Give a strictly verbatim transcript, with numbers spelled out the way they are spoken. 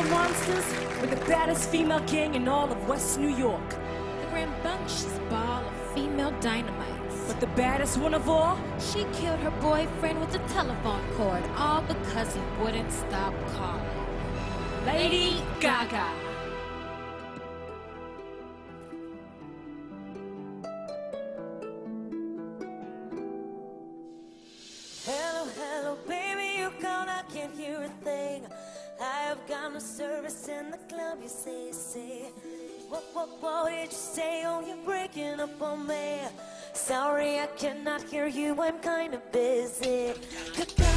monsters with the baddest female gang in all of West New York. The rambunctious ball of female dynamites. But the baddest one of all? She killed her boyfriend with a telephone cord, all because he wouldn't stop calling. Lady Gaga. Hello, hello, baby, you called, I can't hear a thing. I have got no service in the club, you say, say. What, what, what did you say? Oh, you're breaking up on me. Sorry, I cannot hear you, I'm kinda busy. Goodbye.